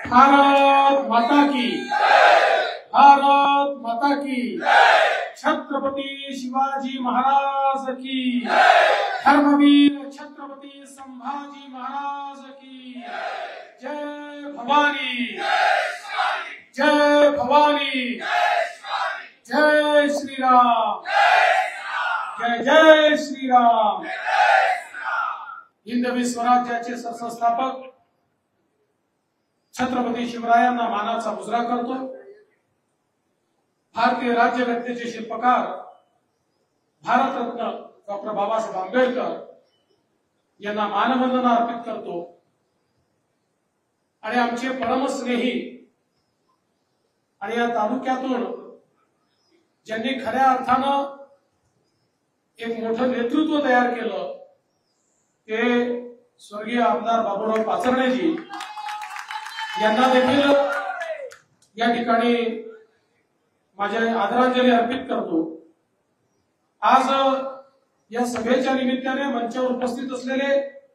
भारत माता की, भारत माता की, छत्रपती शिवाजी महाराज की, धर्मवीर छत्रपती संभाजी महाराज की, जय भवानी, जय भवानी, जय श्री राम, जय जय श्री राम। हिंदवी स्वराज्याचे सरसंस्थापक छत्रपती शिवरायांना मानाचा मुजरा करतो। भारतीय राज्यघटनेचे शिल्पकार भारतरत्न डॉक्टर बाबासाहेब आंबेडकर यांना मानवंदना अर्पित करतो आणि आमचे परमस्नेही आणि या तालुक्यातून ज्यांनी खऱ्या अर्थानं एक मोठं नेतृत्व तयार केलं ते स्वर्गीय आमदार बाबूराव पाचर्णेजी यांना देखील या ठिकाणी माझ्या आदरांजली अर्पित करतो। आज या सभेच्या निमित्ताने मंचावर उपस्थित असलेले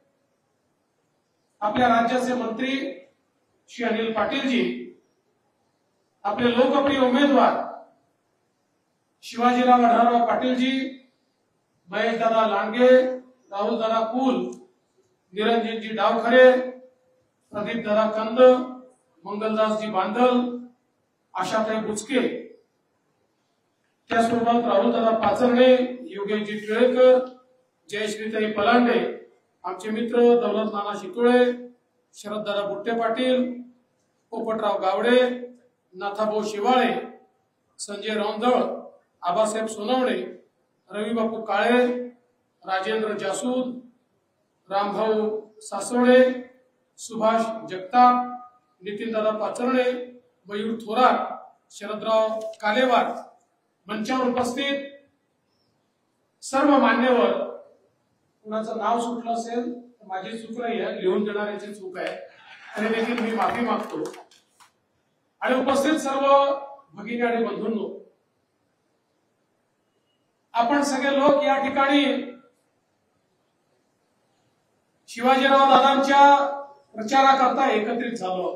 आपल्या राज्याचे मंत्री श्री अनिल पाटीलजी, आपले लोकप्रिय उमेदवार शिवाजीराव आढळराव पाटीलजी, महेशदादा लांडगे, राहुलदादा कुल, निरंजनजी डावखरे, प्रदीपदादा कंद, मंगलदासजी बांदल, आशाताई बुचके, त्याचबरोबर राहुलदादा पाचर्णे, योगेशजी टिळेकर, जयश्रीताई पलांडे, आमचे मित्र दौलत नाना शितोळे, शरददादा बुट्टे पाटील, पोपटराव गावडे, नाथाभाऊ शिवाळे, संजय रौंदळ, आबासाहेब सोनवणे, रविबापू काळे, राजेंद्र जासूद, रामभाऊ सासवडे, सुभाष जगताप, नितीनदादा पाचर्णे, मयूर थोरात, शरदराव कालेवार, मंचावर उपस्थित सर्व मान्यवर, कुणाचं नाव सुटलं असेल तर माझी चूक नाही आहे, लिहून देणाऱ्याची चूक आहे, आणि देखील मी माफी मागतो। आणि उपस्थित सर्व भगिनी आणि बंधूंनो, आपण सगळे लोक या ठिकाणी शिवाजीराव दादांच्या प्रचाराकरता एकत्रित झालो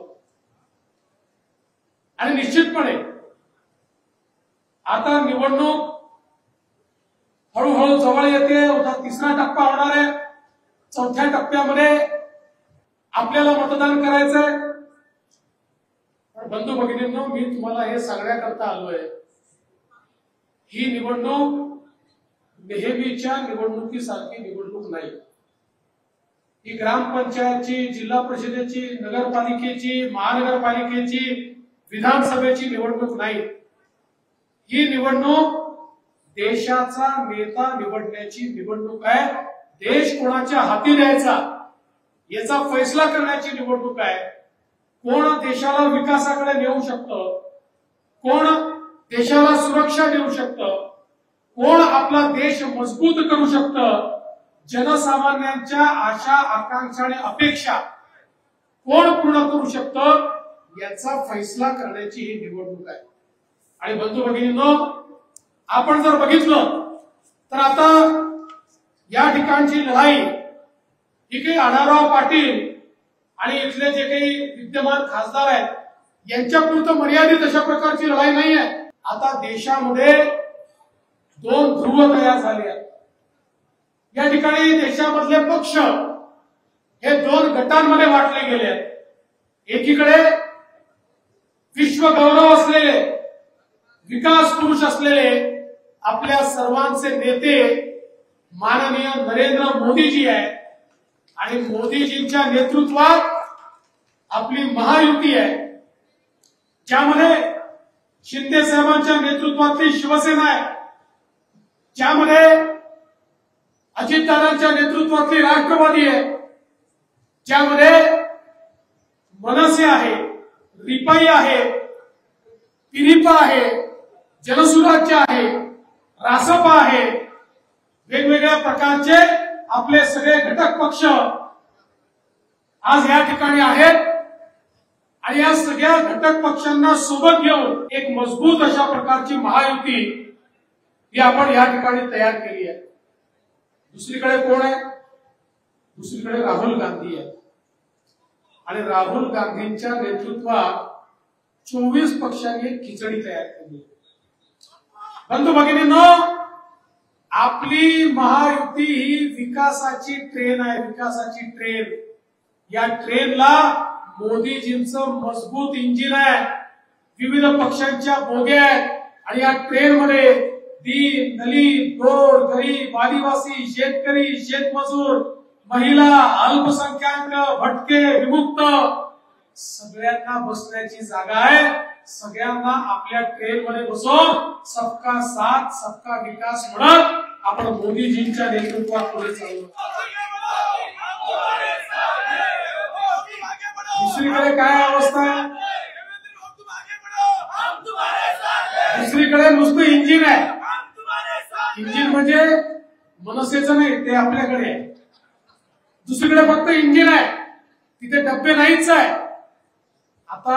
आणि निश्चितपणे आता निवडणूक हळूहळू जवळ येते। उद्या तिसरा टप्पा होणार आहे। चौथ्या टप्प्यामध्ये आपल्याला मतदान करायचंय। बंधू भगिनींनो, मी तुम्हाला हे सांगण्याकरता आलोय, ही निवडणूक नेहमीच्या निवडणुकीसारखी निवडणूक नाही। ही ग्रामपंचायतची, जिल्हा परिषदेची, नगरपालिकेची, महानगरपालिकेची, विधानसभेची निवडणूक नाही। ही निवडणूक देशाचा नेता निवडण्याची निवडणूक आहे। देश कोणाच्या हाती द्यायचा याचा फैसला करण्याची निवडणूक आहे। कोण देशाला विकासाकडे नेऊ शकतं, कोण देशाला सुरक्षा देऊ शकतं, कोण आपला देश मजबूत करू शकतं, जनसामान्यांच्या आशा आकांक्षा आणि अपेक्षा कोण पूर्ण करू शकतं याचा फैसला करण्याची ही निवडणूक आहे। आणि बंधू भगिनींनो, आपण जर बघितलं तर आता या ठिकाणची लढाई ही काही आढळराव पाटील आणि इथले जे काही विद्यमान खासदार आहेत यांच्यापुरतं मर्यादित अशा प्रकारची लढाई नाही आहे। आता देशामध्ये दोन ध्रुव तयार झाले आहेत। या ठिकाणी देशामधले पक्ष हे दोन गटांमध्ये वाटले गेले आहेत। एकीकडे विश्व गौरव असलेले, विकास पुरुष असलेले आपल्या सर्वांचे नेते माननीय नरेंद्र मोदीजी आहे, आणि मोदीजींच्या नेतृत्वात आपली महायुती आहे, ज्यामध्ये शिंदे साहेबांच्या नेतृत्वातली शिवसेना आहे, ज्यामध्ये अजितदादांच्या नेतृत्वातली राष्ट्रवादी आहे, ज्यामध्ये मनसे आहे, रिपाई आहे, पिरिपा आहे, जनसुराज्य आहे, रासपा आहे, वेगवेगळ्या प्रकारचे आपले सगळे घटक पक्ष आज या ठिकाणी आहेत। आणि या सगळ्या घटक पक्षांना सोबत घेऊन एक मजबूत अशा प्रकारची महायुती ही आपण या ठिकाणी तयार केली आहे। दुसरीकडे कोण आहे? दुसरीकडे राहुल गांधी आहे। आणि राहुल गांधींच्या नेतृत्वात 24 पक्षांनी एक खिचडी तयार केली. बंधू भगिनींनो, आपली महायुती ही विकासाची ट्रेन आहे, विकासाची ट्रेन. या ट्रेनला मोदीजींचं मजबूत इंजिन आहे, विविध पक्षांच्या बोग्या आहेत आणि या ट्रेन मध्ये दीन दलित गोर गरीब आदिवासी शेतकरी शेतमजूर महिला अल्पसंख्याक भटके विमुक्त सगळ्यांना बसण्याची जागा आहे. सगळ्यांना आपल्या ट्रेन मध्ये बसून सबका साथ सबका विकास म्हणत आपण मोदीजींच्या नेतृत्वात पुढे चालू. दुसरीकडे काय अवस्था आहे? दुसरीकडे नुसतं इंजिन आहे. इंजिन म्हणजे मनसेचं नाही, ते आपल्याकडे आहे. दुसरीकडे फक्त इंजिन आहे, तिथे डब्बे नाहीच आहे. आता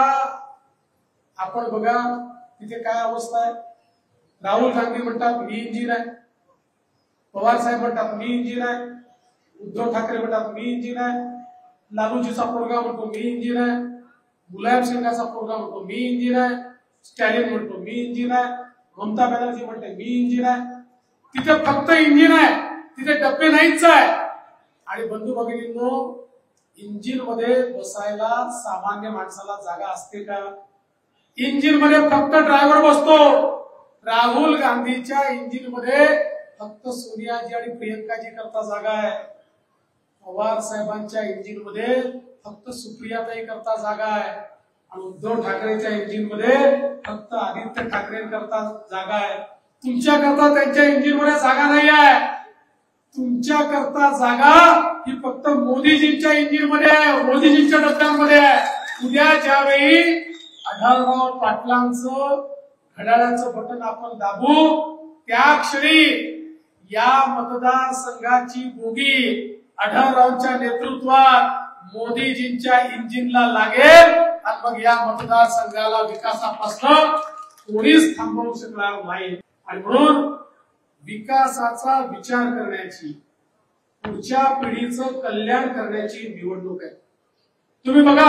आपण बघा तिथे काय अवस्था आहे. राहुल गांधी म्हणतात मी इंजिन आहे, पवार साहेब म्हणतात मी इंजिन आहे, उद्धव ठाकरे म्हणतात मी इंजिन आहे, लालूजीचा पोरगा म्हणतो मी इंजिन आहे, मुलायम सिंगाचा पोरगा म्हणतो मी इंजिन आहे, स्टॅलिन म्हणतो मी इंजिन आहे, ममता बॅनर्जी म्हणते मी इंजिन आहे. तिथे फक्त इंजिन आहे, तिथे डब्बे नाहीच आहे. आणि बंधू भगिनींनो, इंजिन मध्ये बसायला सामान्य माणसाला जागा असते का? इंजिन मध्ये फक्त ड्रायव्हर बसतो. राहुल गांधीच्या इंजिन मध्ये फक्त सोनियाजी आणि प्रियंकाजी करता जागा आहे. पवार साहेबांच्या इंजिन मध्ये फक्त सुप्रियाताई करता जागा आहे आणि उद्धव ठाकरेच्या इंजिन मध्ये फक्त आदित्य ठाकरे करता जागा आहे. तुमच्या करता त्यांच्या इंजिन मध्ये जागा नाही आहे. तुमच्या करता जागा ही फक्त मोदीजींच्या इंजिन मध्ये आहे, मोदीजींच्या डब्यांमध्ये आहे. उद्या ज्यावेळी आढळराव पाटलांचं घड्याळाचं बटन आपण दाबू, त्या क्षणी या मतदारसंघाची बोगी आढळरावांच्या नेतृत्वात मोदीजींच्या इंजिनला लागेल आणि मग या मतदारसंघाला विकासापासून कोणीच थांबवू शकणार नाही. आणि म्हणून विकासाचा विचार करण्याची, पुढच्या पिढीचं कल्याण करण्याची निवडणूक आहे. तुम्ही बघा,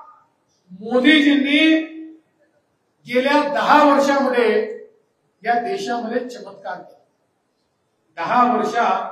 मोदीजींनी गेल्या 10 वर्षामध्ये या देशामध्ये चमत्कार केला. 10 वर्षात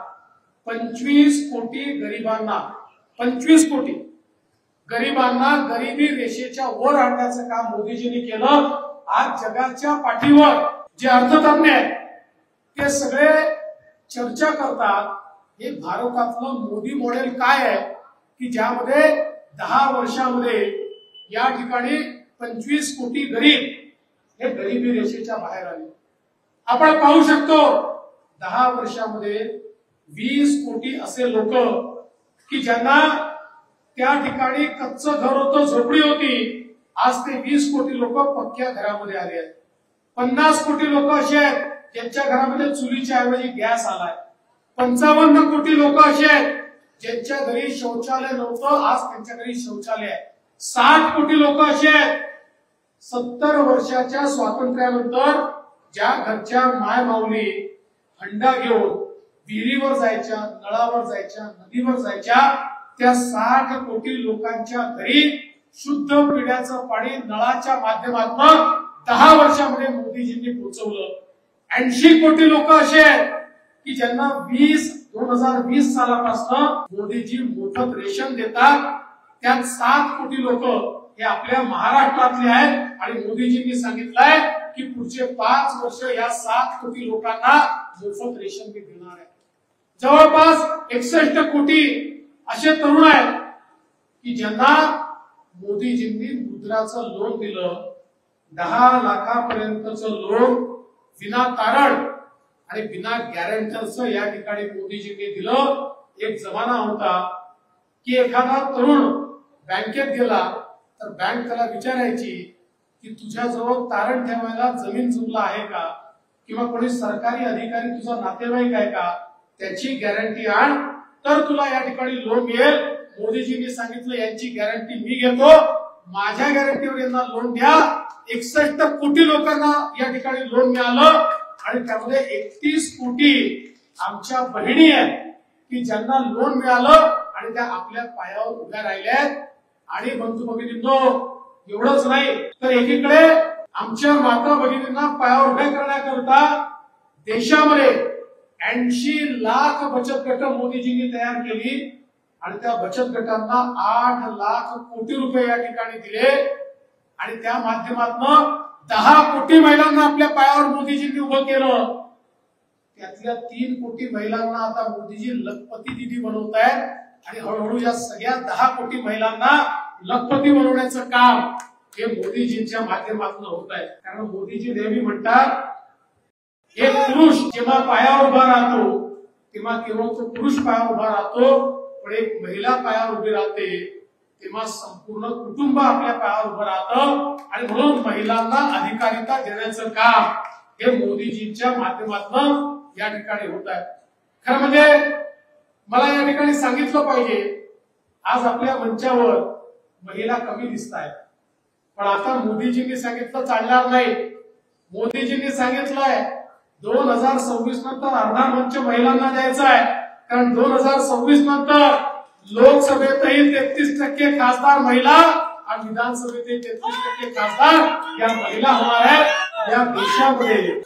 25 कोटी गरिबांना, 25 कोटी गरिबांना गरिबी रेषेच्या वर आणण्याचं काम मोदीजींनी केलं. आज जगाच्या पाठीवर जे अर्थतज्ञ आहेत ते सगळे चर्चा करतात हे भारतातलं मोदी मॉडेल काय आहे की ज्यामध्ये 10 वर्षामध्ये या ठिकाणी 25 कोटी गरीब हे गरिबी रेषेच्या बाहेर आले. आपण पाहू शकतो 10 वर्षामध्ये 20 कोटी असे लोक की ज्यांना त्या ठिकाणी कच्चं घर होतं, झोपडी होती, आज ते 20 कोटी लोक पक्क्या घरामध्ये आले आहेत. 50 कोटी लोक असे आहेत ज्यांच्या घरामध्ये चुलीच्या ऐवजी गॅस आलाय. 55 कोटी लोक असे आहेत ज्यांच्या घरी शौचालय नव्हतं, आज त्यांच्या घरी शौचालय आहे. 60 कोटी लोक असे आहेत 70 वर्षाच्या स्वातंत्र्यानंतर ज्या घरच्या माय माऊली हंडा घेऊन विहिरीवर जायच्या, नळावर जायच्या, नदीवर जायच्या, त्या 60 कोटी लोकांच्या घरी शुद्ध पिण्याचं पाणी नळाच्या माध्यमातून 10 वर्षामध्ये मोदीजींनी पोहोचवलं. 80 कोटी लोक असे आहेत की ज्यांना 2020 सालापासून मोदीजी मोफत रेशन देतात. त्यात 7 कोटी लोक हे आपल्या महाराष्ट्रातले आहेत आणि मोदीजींनी सांगितलंय की पुढचे 5 वर्ष या 7 कोटी लोकांना मोफत रेशन मी देणार आहे. जवळपास 61 कोटी असे तरुण आहेत की ज्यांना मोदीजींनी मुद्राचं लोन दिलं. 10 लाखापर्यंतचं लोन विना तारण आणि बिना गॅरंटरचं या ठिकाणी मोदीजींनी दिलं. एक जमाना होता की एखादा तरुण बँकेत गेला तर बँक त्याला विचारायची की तुझ्याजवळ तारण ठेवायला जमीन जुमला आहे का, किंवा कोणी सरकारी अधिकारी तुझा नातेवाईक आहे का, त्याची गॅरंटी आण तर तुला या ठिकाणी लोन मिळेल. मोदीजींनी सांगितलं यांची गॅरंटी मी घेतो, माझ्या गॅरंटीवर यांना लोन द्या. 61 कोटी लोकांना या ठिकाणी लोन मिळालं आणि त्यामध्ये 31 कोटी आमच्या बहिणी आहेत की ज्यांना लोन मिळालं आणि त्या आपल्या पायावर उभ्या राहिल्या आहेत. आणि बंधू भगिनींनो, एवढंच नाही तर एकीकडे आमच्या माता भगिनींना पायावर उभे करण्याकरता देशामध्ये 80 लाख बचत गट मोदीजींनी तयार केली आणि त्या बचत गटांना 8 लाख कोटी रुपये या ठिकाणी दिले आणि त्या माध्यमातून 10 कोटी महिलांना आपल्या पायावर मोदीजींनी उभं केलं. त्यातल्या 3 कोटी महिलांना आता मोदीजी लखपती दीदी बनवतायत आणि हळूहळू या सगळ्या 10 कोटी महिलांना लखपती बनवण्याचं काम हे मोदीजींच्या माध्यमातून होत आहे. कारण मोदीजी नेहमी म्हणतात, एक पुरुष जेव्हा पायावर उभा राहतो तेव्हा केवळ तो पुरुष पायावर उभा राहतो, पण एक महिला पायावर उभी राहते तेव्हा संपूर्ण कुटुंब आपल्या पायावर उभं राहतं. आणि म्हणून महिलांना अधिकारिता देण्याचं काम हे मोदीजींच्या माध्यमातून या ठिकाणी होत आहे. खरं म्हणजे मला या ठिकाणी सांगितलं पाहिजे, आज आपल्या मंचावर महिला कमी दिसत आहेत, पण आता मोदीजींनी सांगितलं चालणार नाही. मोदीजींनी सांगितलंय 2026 नंतर अर्धा मंच महिलांना द्यायचा आहे, कारण 2026 नंतर लोकसभेतही 33% खासदार महिला आणि विधानसभेतही 33% खासदार या महिला होणार आहेत. या देशामध्ये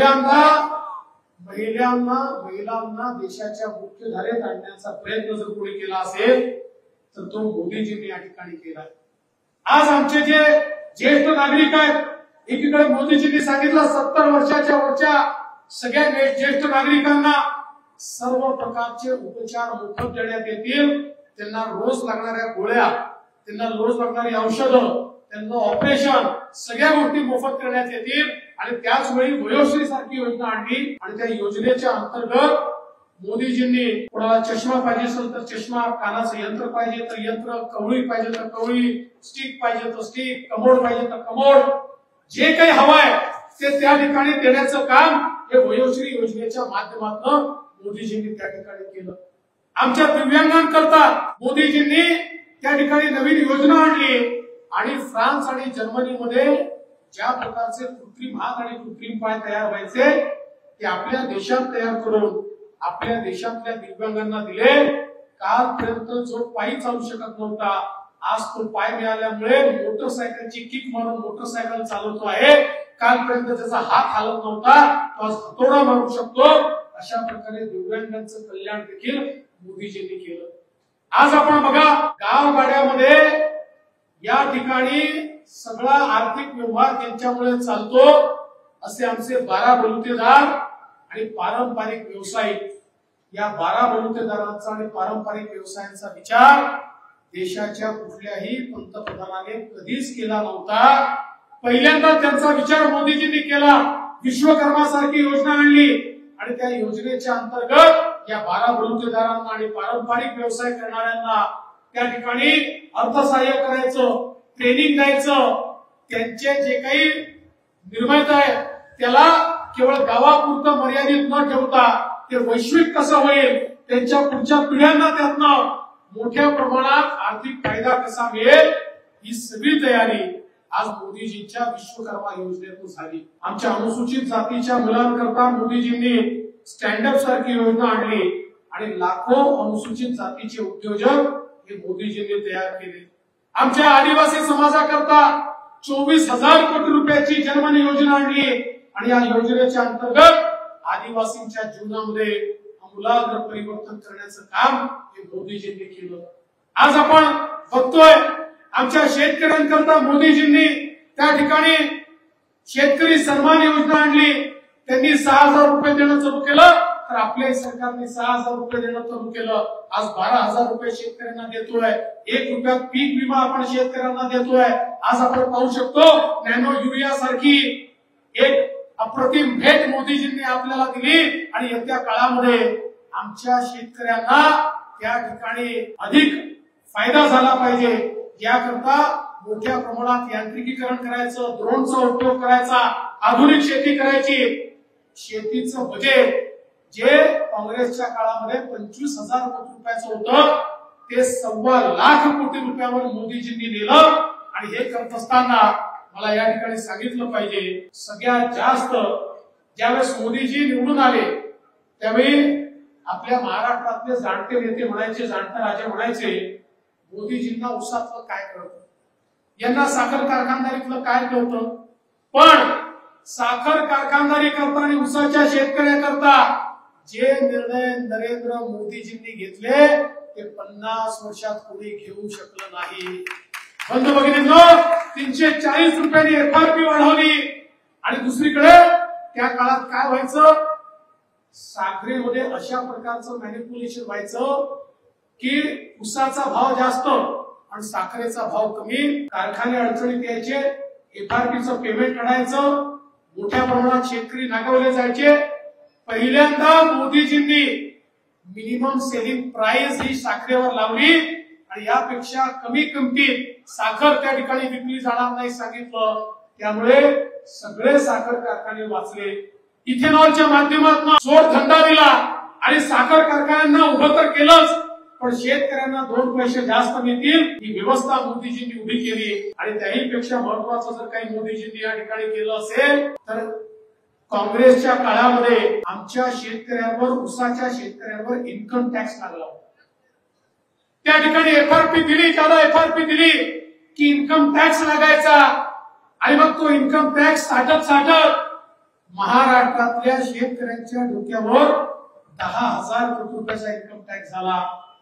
महिलांना देशाच्या मुख्यधारेत आणण्याचा प्रयत्न जर कोणी केला असेल तर तो मोदीजींनी या ठिकाणी केला. आज आमचे जे ज्येष्ठ नागरिक आहेत, एकीकडे मोदीजींनी सांगितलं 70 वर्षाच्या वरच्या सगळ्या ज्येष्ठ नागरिकांना सर्व प्रकारचे उपचार मोफत देण्यात येतील. त्यांना रोज लागणाऱ्या गोळ्या, त्यांना रोज लागणारी औषधं, त्यांना ऑपरेशन, सगळ्या गोष्टी मोफत करण्यात येतील. आणि त्याचवेळी वयोश्री सारखी योजना आणली आणि त्या योजनेच्या अंतर्गत मोदीजींनी कोणाला चष्मा पाहिजे असेल तर चष्मा, कानाचं यंत्र पाहिजे तर यंत्र, कवळी पाहिजे तर कवळी, स्टिक पाहिजे तर स्टिक, कमोड पाहिजे तर कमोड, जे काही हवंय ते त्या ठिकाणी देण्याचं काम हे वयोश्री योजनेच्या माध्यमातून मोदीजींनी त्या ठिकाणी केलं. आमच्या दिव्यांगांकरता मोदीजींनी त्या ठिकाणी नवीन योजना आणली आणि फ्रान्स आणि जर्मनीमध्ये ज्या प्रकारचे कृत्रिम हात आणि कृत्रिम पाय तयार व्हायचे ते आपल्या देशात तयार करून आपल्या देशातल्या दिव्यांगांना दिले. कालपर्यंत जो पायी चालू शकत नव्हता, आज तो पाय मिळाल्यामुळे मोटरसायकलची किक मारून मोटरसायकल चालवतो आहे. कालपर्यंत त्याचा हात हालत नव्हता, तो आज हातोडा मारू शकतो. अशा प्रकारे दिव्यांगांचं कल्याण देखील मोदीजींनी केलं. आज आपण बघा, गावगाड्यामध्ये या ठिकाणी सगळा आर्थिक व्यवहार त्यांच्यामुळे चालतो. असे आमचे 12 बलुतेदार आणि पारंपरिक व्यावसायिक, या 12 बलुतेदारांचा आणि पारंपरिक व्यवसायांचा विचार देशाच्या कुठल्याही पंतप्रधानाने कधीच केला नव्हता. पहिल्यांदा त्यांचा विचार मोदीजींनी केला. विश्वकर्मा सारखी योजना आणली आणि त्या योजनेच्या अंतर्गत या 12 बलुतेदारांना आणि पारंपरिक व्यवसाय करणाऱ्यांना त्या ठिकाणी अर्थसहाय्य करायचं, ट्रेनिंग द्यायचं. त्यांचे जे काही निर्मित आहे त्याला केवळ गावापुरतं मर्यादित न ठेवता ते वैश्विक कसं होईल, त्यांच्या पुढच्या पिढ्यांना त्यातनं मोठ्या प्रमाणात आर्थिक फायदा कसा मिळेल, ही सगळी तयारी आज मोदीजींच्या विश्वकर्मा योजनेतून झाली. आमच्या अनुसूचित जातीच्या मुलांकरता मोदीजींनी स्टँडअप सारखी योजना आणली आणि लाखो अनुसूचित जातीचे उद्योजक हे मोदीजींनी तयार केले. आमच्या आदिवासी समाजाकरता 24,000 कोटी रुपयाची जन्मनी योजना आणली आणि या योजनेच्या अंतर्गत आदिवासींच्या जीवनामध्ये आमूलाग्र परिवर्तन करण्याचं काम हे मोदीजींनी केलं. आज आपण बघतोय आमच्या शेतकऱ्यांकरता मोदीजींनी त्या ठिकाणी शेतकरी सन्मान योजना आणली. त्यांनी 6,000 रुपये देणं चालू केलं, तर आपल्या सरकारने 6,000 रुपये देणं चालू केलं. आज 12,000 रुपये शेतकऱ्यांना देतोय. 1 रुपयात पीक विमा आपण शेतकऱ्यांना देतोय. आज आपण पाहू शकतो नॅनो युरिया सारखी एक अप्रतिम भेट मोदीजींनी आपल्याला दिली आणि येत्या काळामध्ये आमच्या शेतकऱ्यांना त्या ठिकाणी अधिक फायदा झाला पाहिजे याकरता मोठ्या प्रमाणात यांत्रिकीकरण करायचं, ड्रोनचा उपयोग करायचा, आधुनिक शेती करायची. शेतीचं बजेट जे काँग्रेसच्या काळामध्ये 25,000 कोटी रुपयाचं होतं ते 1.25 कोटी रुपयावर मोदीजींनी नेलं. आणि हे करत असताना मला या ठिकाणी सांगितलं पाहिजे, सगळ्यात जास्त ज्यावेळेस मोदीजी निवडून आले त्यावेळी आपल्या महाराष्ट्रातले जाणते नेते म्हणायचे, जाणते राजे म्हणायचे, मोदीजींना उसातलं काय कळतं, यांना साखर कारखानदारीतलं काय कळतं. पण साखर कारखानदारी करता आणि उसाच्या शेतकऱ्याकरता जे निर्णय नरेंद्र मोदीजींनी घेतले ते 50 वर्षात कोणी घेऊ शकलं नाही. बंधू भगिनींनो, 340 रुपयांनी एफआरपी वाढवली आणि दुसरीकडे त्या काळात काय व्हायचं, साखरेमध्ये अशा प्रकारचं मॅनिप्युलेशन व्हायचं की उसाचा भाव जास्त आणि साखरेचा भाव कमी, कारखाने अडचणीत यायचे, एफआरपीचं पेमेंट अडायचं, मोठ्या प्रमाणात शेतकरी नागवले जायचे. पहिल्यांदा मोदीजींनी मिनिमम सेलिंग प्राइस ही साखरेवर लावली आणि यापेक्षा कमी किमतीत साखर त्या ठिकाणी विकली जाणार नाही सांगितलं. त्यामुळे सगळे साखर कारखाने वाचले. इथेनॉलच्या माध्यमातून जोडधंदा दिला आणि साखर कारखान्यांना उभं तर केलंच, पण शेतकऱ्यांना 2 पैसे जास्त मिळतील ही व्यवस्था मोदीजींनी उभी केली. आणि त्याहीपेक्षा महत्वाचं जर काही मोदीजींनी या ठिकाणी केलं असेल तर काँग्रेसच्या काळामध्ये आमच्या शेतकऱ्यांवर, उसाच्या शेतकऱ्यांवर इन्कम टॅक्स लागला. त्या ठिकाणी एफआरपी दिली, ज्यादा एफआरपी दिली की इन्कम टॅक्स लागायचा आणि मग तो इन्कम टॅक्स साठत महाराष्ट्रातल्या शेतकऱ्यांच्या डोक्यावर 10,000 कोटी रुपयाचा इन्कम टॅक्स झाला.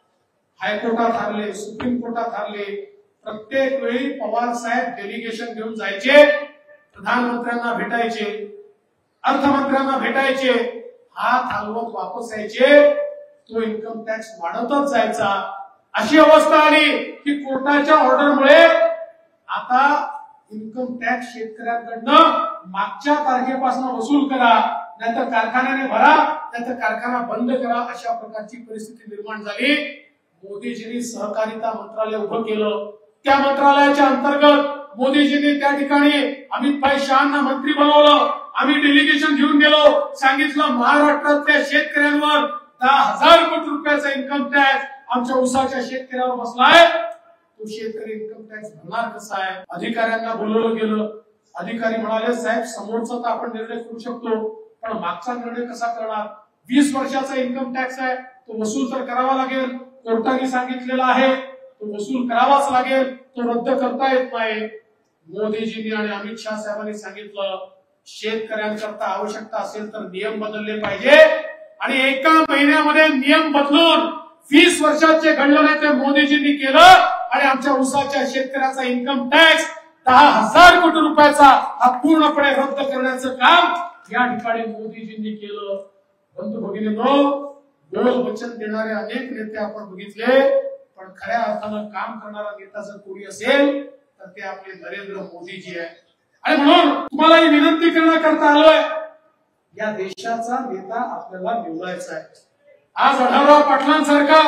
हायकोर्टात हारले, सुप्रीम कोर्टात हारले. प्रत्येक वेळी पवार साहेब डेलिगेशन घेऊन जायचे, प्रधानमंत्र्यांना भेटायचे, अर्थमंत्र्यांना भेटायचे, हात हलवत वापस यायचे. तो इन्कम टॅक्स वाढतच जायचा. अशी अवस्था आली की कोर्टाच्या ऑर्डरमुळे आता इन्कम टॅक्स शेतकऱ्यांकडनं मागच्या तारखेपासून वसूल करा, नाहीतर कारखान्याने भरा, नाहीतर कारखाना बंद करा, अशा प्रकारची परिस्थिती निर्माण झाली. मोदीजींनी सहकारिता मंत्रालय उभं केलं. त्या मंत्रालयाच्या अंतर्गत मोदीजींनी त्या ठिकाणी अमित भाई शहांना मंत्री बनवलं. आम्ही डेलिगेशन घेऊन गेलो, सांगितलं महाराष्ट्रातल्या शेतकऱ्यांवर 10,000 कोटी रुपयाचा इन्कम टॅक्स आमच्या उसाच्या शेतकऱ्यावर बसलाय. तो शेतकरी इन्कम टॅक्स भरणार कसा आहे. अधिकाऱ्यांना बोलवलं गेलं. अधिकारी म्हणाले साहेब समोरचा तर आपण निर्णय करू शकतो, पण मागचा निर्णय कसा करणार. 20 वर्षाचा इन्कम टॅक्स आहे, तो वसूल तर करावा लागेल. कोर्टाने सांगितलेला आहे तो वसूल करावाच लागेल, तो रद्द करता येत नाही. मोदीजींनी आणि अमित शहा साहेबांनी सांगितलं शेतकऱ्यांकरता आवश्यकता असेल तर नियम बदलले पाहिजे. आणि एका महिन्यामध्ये नियम बदलून 20 वर्षात जे घडलं नाही ते मोदीजींनी केलं आणि आमच्या उसाच्या शेतकऱ्याचा इन्कम टॅक्स 10,000 कोटी रुपयाचा हा पूर्णपणे रद्द करण्याचं काम या ठिकाणी मोदीजींनी केलं. बंधू भगिनींनो, बोल वचन देणारे अनेक नेते आपण बघितले, पण खऱ्या अर्थानं काम करणारा नेता जर कोणी असेल तर ते आपले नरेंद्र मोदीजी आहे. आणि म्हणून तुम्हाला ही विनंती करण्याकरता आलोय, या देशाचा नेता आपल्याला निवडायचा आहे. आज आढळराव पाटलांसारखा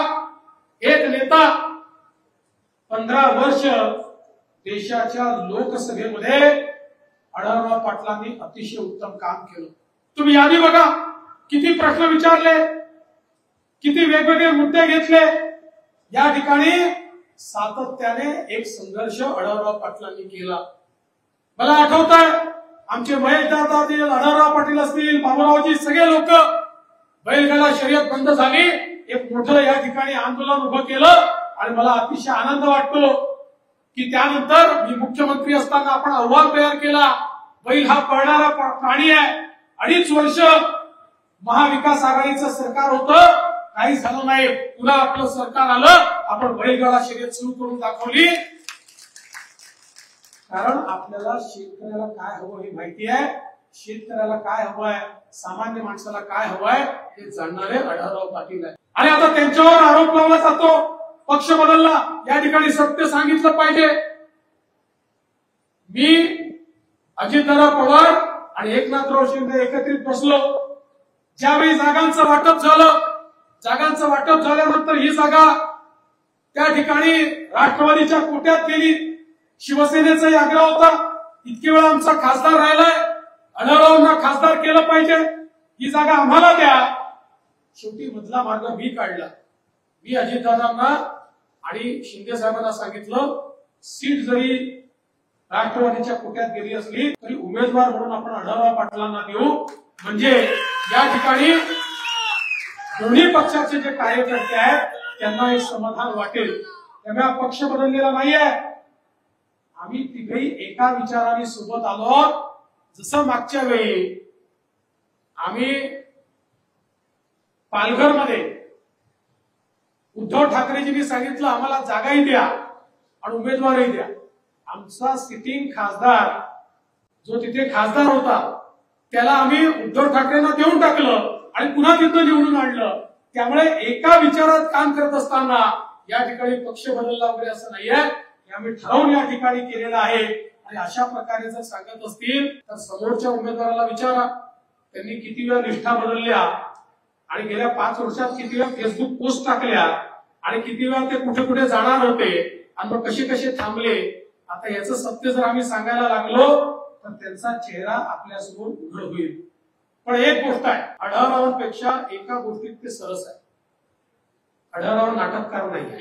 एक नेता 15 वर्ष देशाच्या लोकसभेमध्ये आढळराव पाटलांनी अतिशय उत्तम काम केलं. तुम्ही यादी बघा, किती प्रश्न विचारले, किती वेगवेगळे मुद्दे घेतले. या ठिकाणी सातत्याने एक संघर्ष आढळराव पाटलांनी केला. मला आठवत आहे आमचे महेश दादा असतील, आढळराव पाटील असतील, बाबूरावजी, सगळे लोक बैलगाडा शर्यत बंद झाली, एक मोठं या ठिकाणी आंदोलन उभं केलं. आणि मला अतिशय आनंद वाटतो की त्यानंतर मी मुख्यमंत्री असताना आपण अहवाल तयार केला. बैल हा पळणारा प्राणी आहे. 2.5 वर्ष महाविकास आघाडीचं सरकार होतं, काही झालं नाही. पुन्हा आपलं सरकार आलं, आपण बैलगाडा शर्यत सुरू करून दाखवली. कारण आपल्याला शेतकऱ्याला काय हवं हे माहिती आहे. शेतकऱ्याला काय हवं आहे, सामान्य माणसाला काय हवं आहे हे जाणणारे आढळराव पाटील आहे. आणि आता त्यांच्यावर आरोप लावला जातो पक्ष बदलला. या ठिकाणी सत्य सांगितलं पाहिजे. मी अजितदादा पवार आणि एकनाथराव शिंदे एकत्रित बसलो. ज्यावेळी जागांचं वाटप झालं, जागांचं वाटप झाल्यानंतर ही जागा त्या ठिकाणी राष्ट्रवादीच्या कोट्यात गेली. शिवसेनेचाही आग्रह होता, इतके वेळा आमचा खासदार राहिलाय, आढळरावांना खासदार केलं पाहिजे, ही जागा आम्हाला द्या. शेवटी मधला मार्ग मी काढला. मी अजितदादांना आणि शिंदे साहेबांना सांगितलं सीट जरी राष्ट्रवादीच्या कोट्यात गेली असली तरी उमेदवार म्हणून आपण आढळराव पाटलांना देऊ, म्हणजे या ठिकाणी दोन्ही पक्षाचे जे कार्यकर्ते आहेत त्यांना एक समाधान वाटेल. त्यामुळे पक्ष बदललेला नाहीये. आम्ही तिघही एका विचाराने सोबत आलो. जसं मागच्या वेळी आम्ही पालघरमध्ये उद्धव ठाकरेजींनी सांगितलं आम्हाला जागाही द्या आणि उमेदवारही द्या. आमचा सिटिंग खासदार जो तिथे खासदार होता त्याला आम्ही उद्धव ठाकरेंना देऊन टाकलं आणि पुन्हा तिथं निवडून आणलं. त्यामुळे एका विचारात काम करत असताना या ठिकाणी पक्ष बदलला वगैरे असं नाहीये. हे आम्ही ठरवून या ठिकाणी केलेलं आहे. आणि अशा प्रकारे जर सांगत असतील तर समोरच्या उमेदवाराला विचारा त्यांनी किती वेळा निष्ठा बदलल्या आणि गेल्या 5 वर्षात किती वेळा फेसबुक पोस्ट टाकल्या आणि किती वेळा ते कुठे कुठे जाणार होते आणि मग कसे कसे थांबले. आता याचं सत्य जर आम्ही सांगायला लागलो तर त्यांचा चेहरा आपल्यासमोर उघड होईल. पण एक गोष्ट आहे, आढळरावांपेक्षा एका गोष्टीत ते सरस आहे. आढळराव नाटककार नाही.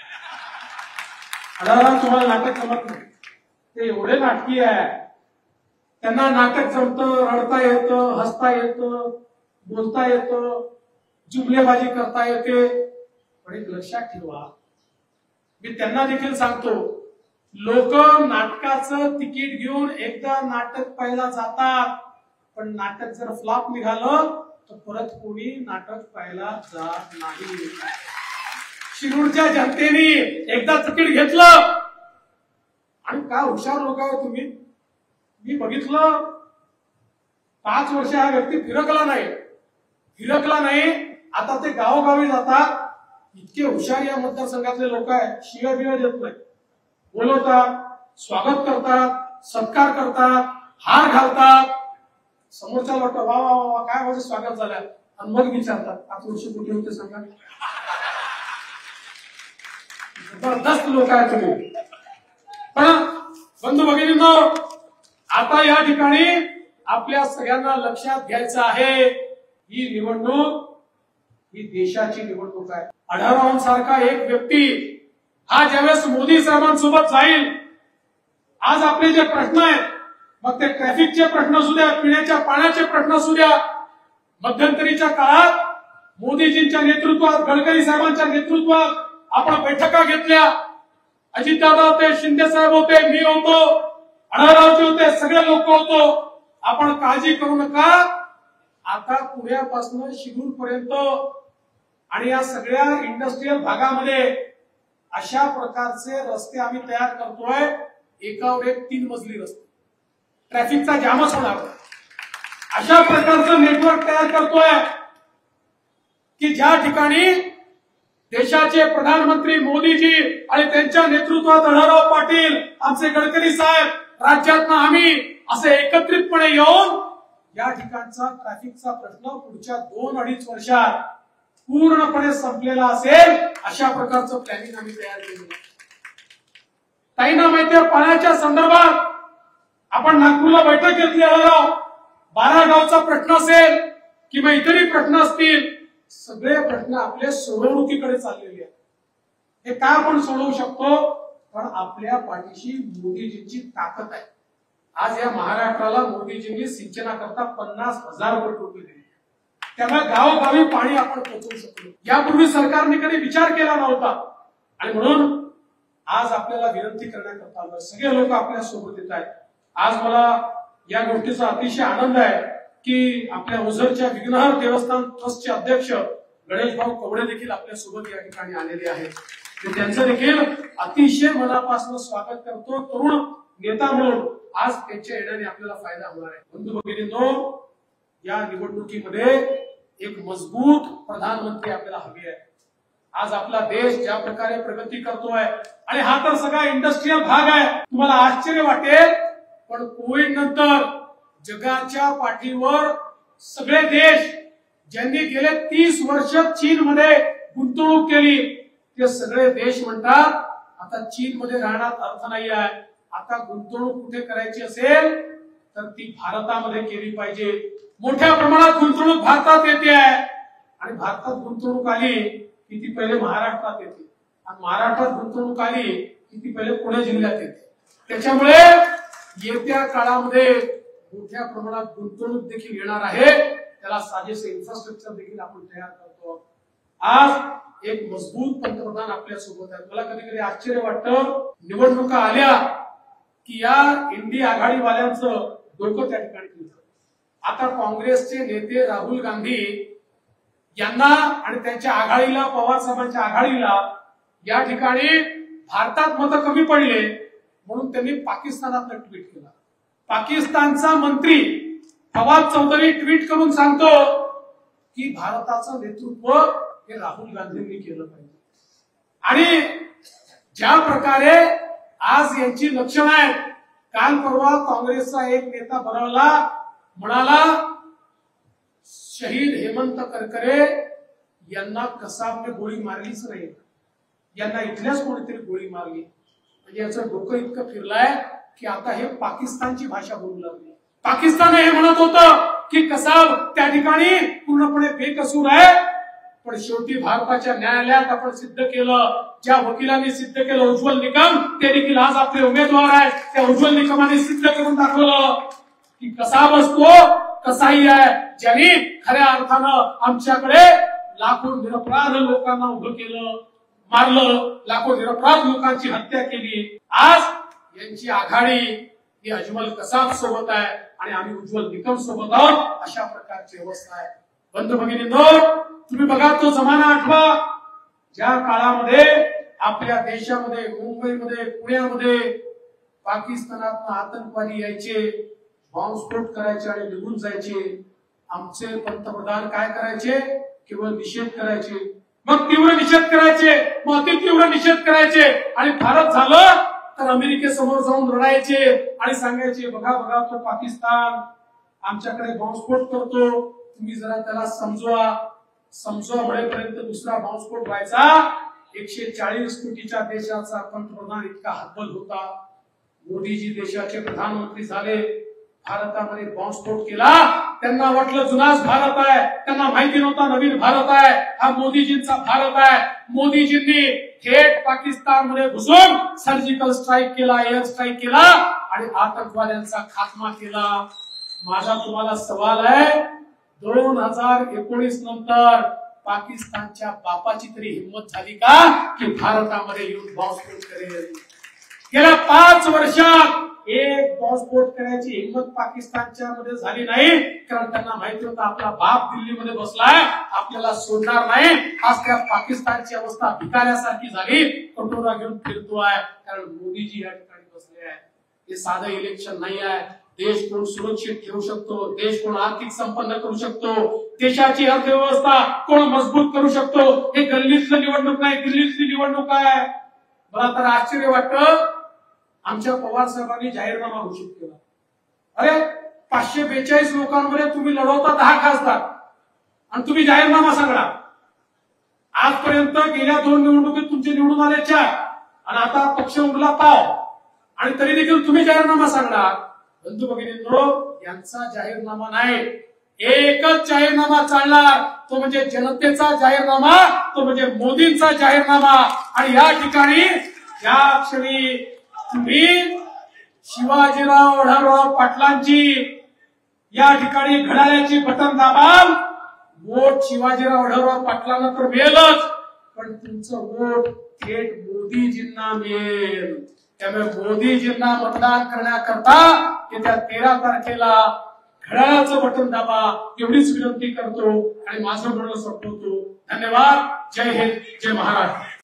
आढळराव तुम्हाला नाटक जमत नाही. ते एवढे नाटकी आहे. त्यांना नाटक जमतं, रडता येतं, हसता येतं, बोलता येतं, जुमलेबाजी करता येते. पण एक लक्षात ठेवा, मी त्यांना देखील सांगतो, लोक नाटकाचं तिकीट घेऊन एकदा नाटक पाहायला जातात, पण नाटक जर फ्लॉप निघालं तर परत कोणी नाटक पाहायला जात नाही. शिरूरच्या जनतेने एकदा तिकीट घेतलं आणि काय हुशार लोक आहे तुम्ही. मी बघितलं 5 वर्ष हा व्यक्ती फिरकला नाही. आता ते गावोगावी जातात. इतके हुशार या मतदारसंघातले लोक आहेत. शिव्या बिव्या देत नाही, बोलवतात, स्वागत करतात, सत्कार करतात, हार घालतात. समोरच्या लोक वा वा वा काय माझं स्वागत झालं आणि मग विचारतात 5 वर्ष कुठे होते सांगा. जबरदस्त लोक आहेत तुम्ही. पण बंधू भगिनींनो, आता या ठिकाणी आपल्या सगळ्यांना लक्षात घ्यायचं आहे, ही निवडणूक ही देशाची निवडणूक आहे. आढळरावांसारखा एक व्यक्ती हा ज्यावेळेस मोदी साहेबांसोबत जाईल, आज आपले जे प्रश्न आहेत, मग ते ट्रॅफिकचे प्रश्न असू द्या, पिण्याच्या पाण्याचे प्रश्न असू द्या, मध्यंतरीच्या काळात मोदीजींच्या नेतृत्वात, गडकरी साहेबांच्या नेतृत्वात आपण बैठका घेतल्या. अजितदादा होते, शिंदे साहेब होते, मी होतो, आढळरावजी होते, सगळे लोक होतो. आपण काळजी करू नका. आता पुण्यापासून शिरूर पर्यंत आणि या सगळ्या इंडस्ट्रीयल भागामध्ये अशा प्रकारचे रस्ते आम्ही तयार करतोय, एकावर एक 3 मजली रस्ते. ट्रॅफिकचा जामच होणार. अशा प्रकारचं नेटवर्क तयार करतोय की ज्या ठिकाणी देशाचे प्रधानमंत्री मोदीजी आणि त्यांच्या नेतृत्वात आढळराव पाटील, आमचे गडकरी साहेब, राज्यातनं आम्ही असे एकत्रितपणे येऊन या ठिकाणचा ट्रॅफिकचा प्रश्न पुढच्या 2-2.5 वर्षात पूर्णपणे संपलेला असेल, अशा प्रकारचं प्लॅनिंग आम्ही तयार केलं. ताईंना माहितीये, पाण्याच्या संदर्भात आपण नागपूरला बैठक घेतली. आढळराव 12 गावचा प्रश्न असेल किंवा इतरही प्रश्न असतील, सगळे प्रश्न आपले सोडवणुकीकडे चाललेले आहेत. हे काय आपण सोडवू शकतो, पण आपल्या पाठीशी मोदीजींची ताकद आहे. आज या महाराष्ट्राला मोदीजींनी सिंचनाकरता 50,000 कोटी रुपये दिले. त्यामुळे गावोगावी पाणी आपण पोहोचवू शकलो. यापूर्वी सरकारने कधी विचार केला नव्हता आणि म्हणून आज आपल्याला विनंती करण्याकरता आलं. सगळे लोक आपल्या सोबत येत आहेत. आज मला या गोष्टीचा अतिशय आनंद आहे की आपल्या ओझरच्या विघ्नहर देवस्थान ट्रस्टचे अध्यक्ष गणेश भाऊ कवडे देखील आपल्या सोबत या ठिकाणी आलेले आहेत. त्यांचं देखील अतिशय मनापासून स्वागत करतो. तरुण नेता म्हणून आज त्यांच्या येण्याने आपल्याला फायदा होणार आहे. बंधू भगिनींनो, या निवडणुकीमध्ये एक मजबूत प्रधानमंत्री आपल्याला हवी आहे. आज आपला देश ज्या प्रकारे प्रगती करतोय आणि हा तर सगळा इंडस्ट्रीयल भाग आहे. तुम्हाला आश्चर्य वाटेल, पण कोविड नंतर जगाच्या पाठीवर सगळे देश ज्यांनी गेले 30 वर्ष चीनमध्ये गुंतवणूक केली, ते सगळे देश म्हणतात आता चीनमध्ये राहण्यात अर्थ नाही आहे. आता गुंतवणूक कुठे करायची असेल तर ती भारतामध्ये केली पाहिजे. मोठ्या प्रमाणात गुंतवणूक भारतात येते आहे आणि भारतात गुंतवणूक आली की ती पहिले महाराष्ट्रात येते आणि महाराष्ट्रात गुंतवणूक आली की ती पहिले पुणे जिल्ह्यात येते. त्याच्यामुळे येत्या काळामध्ये मोठ्या प्रमाणात गुंतवणूक देखील येणार आहे. त्याला साजेसे इन्फ्रास्ट्रक्चर देखील आपण तयार करतो. आज एक मजबूत पंतप्रधान आपल्या सोबत आहेत. मला कधी कधी आश्चर्य वाटतं, निवडणुका आल्या की या इंडी आघाडीवाल्यांचं डोकं त्या ठिकाणी फिरतं. आता काँग्रेसचे नेते राहुल गांधी यांना आणि त्यांच्या आघाडीला, पवार साहेबांच्या आघाडीला या ठिकाणी भारतात मतं कमी पडले म्हणून त्यांनी पाकिस्तानात ट्विट केला. पाकिस्तानचा मंत्री फवाद चौधरी ट्विट करून सांगतो की भारताचं नेतृत्व हे राहुल गांधींनी केलं पाहिजे. आणि ज्या प्रकारे आज यांची लक्षणं आहेत, काल परवा काँग्रेसचा एक नेता बनवला, म्हणाला शहीद हेमंत करकरे यांना कसाबने गोळी मारलीच नाही, यांना इथल्याच कोणीतरी गोळी मारली. म्हणजे याचं डोकं इतकं फिरलंय की आता हे पाकिस्तानची भाषा बोलू लागली. पाकिस्तान हे म्हणत होतं की कसाब त्या ठिकाणी पूर्णपणे बेकसूर आहे, पण शेवटी भारताच्या न्यायालयात आपण सिद्ध केलं, ज्या वकिलांनी सिद्ध केलं उज्ज्वल निकम, ते देखील आज आपले उमेदवार आहेत. त्या उज्ज्वल निकमाने सिद्ध करून दाखवलं की कसाबच तो कसाई आहे, ज्यांनी खऱ्या अर्थानं आमच्याकडे लाखो निरपराध लोकांना उभं केलं, मारलं, लाखो निरपराध लोकांची हत्या केली. आज यांची आघाडी ही अजमल कसाब सोबत आहे आणि आम्ही उज्ज्वल निकम सोबत आहोत, अशा प्रकारची अवस्था आहे. बंधू भगिनींनो, तुम्ही बघा तो जमाना आठवा, ज्या काळामध्ये आपल्या देशामध्ये, मुंबईमध्ये, पुण्यामध्ये पाकिस्तानात आतंकवादी यायचे, बॉम्बस्फोट करायचे आणि निघून जायचे. आमचे पंतप्रधान काय करायचे? केवळ निषेध करायचे, मग तीव्र निषेध करायचे, मग अति तीव्र निषेध करायचे, आणि भारत झालं तर अमेरिकेसमोर जाऊन रडायचे आणि सांगायचे बघा बघा तो पाकिस्तान आमच्याकडे बॉम्बस्फोट करतो, तुम्ही जरा त्याला समजवा म्हणेपर्यंत दुसरा बॉम्बस्फोट व्हायचा. 140 कोटीच्या देशाचा पंतप्रधान इतका हतबल होता. मोदीजी देशाचे प्रधानमंत्री झाले, भारतामध्ये बॉम्बस्फोट केला, त्यांना वाटलं जुनाच भारत आहे, त्यांना माहिती नव्हता नवीन भारत आहे, हा मोदीजींचा भारत आहे. मोदीजींनी थेट पाकिस्तानमध्ये घुसून सर्जिकल स्ट्राईक केला, एअर स्ट्राईक केला आणि आतंकवाद्यांचा खात्मा केला. माझा तुम्हाला सवाल आहे, 2019 नंतर पाकिस्तानच्या बापाची तरी हिंमत झाली का की भारतामध्ये येऊन बॉम्बस्फोट करेल? गेल्या 5 वर्षात एक बॉम्बस्फोट करायची हिंमत पाकिस्तानच्या मध्ये झाली नाही, कारण त्यांना माहिती होतं आपला बाप दिल्लीमध्ये बसलाय, आपल्याला सोडणार नाही. आज त्या पाकिस्तानची अवस्था भिकाऱ्यासारखी झाली, कटोरा घेऊन फिरतोय, कारण मोदीजी या ठिकाणी बसले आहेत. हे साधं इलेक्शन नाही आहे. देश कोण सुरक्षित ठेवू शकतो, देश कोण आर्थिक संपन्न करू शकतो, देशाची अर्थव्यवस्था कोण मजबूत करू शकतो, हे गल्लीतलं निवडणूक नाही, दिल्लीतली निवडणूक आहे. मला तर आश्चर्य वाटतं, आमच्या पवार साहेबांनी जाहीरनामा घोषित केला. अरे 542 लोकांमध्ये तुम्ही लढवता 10 खासदार आणि तुम्ही जाहीरनामा सांगा. आजपर्यंत गेल्या 2 निवडणुकीत तुमचे निवडून आले 4 आणि आता पक्ष उडला पाव, आणि तरी देखील तुम्ही जाहीरनामा सांगणार. बंधू भगिनींनो, यांचा जाहीरनामा नाही, एकच जाहीरनामा चालणार, तो म्हणजे जनतेचा जाहीरनामा, तो म्हणजे मोदींचा जाहीरनामा. आणि या ठिकाणी ज्या क्षणी तुम्ही शिवाजीराव आढळराव पाटलांची या ठिकाणी घड्याळ्याची बटन दाबाल, वोट शिवाजीराव आढळराव पाटलांना तर मिळेलच, पण तुमचं वोट थेट मोदीजींना मिळेल. त्यामुळे मोदीजींना मतदान करण्याकरता येत्या 13 तारखेला घड्याळाचं बटन दाबा, एवढीच विनंती करतो आणि माझं बोलणं संपवतो. धन्यवाद. जय हिंद, जय महाराष्ट्र.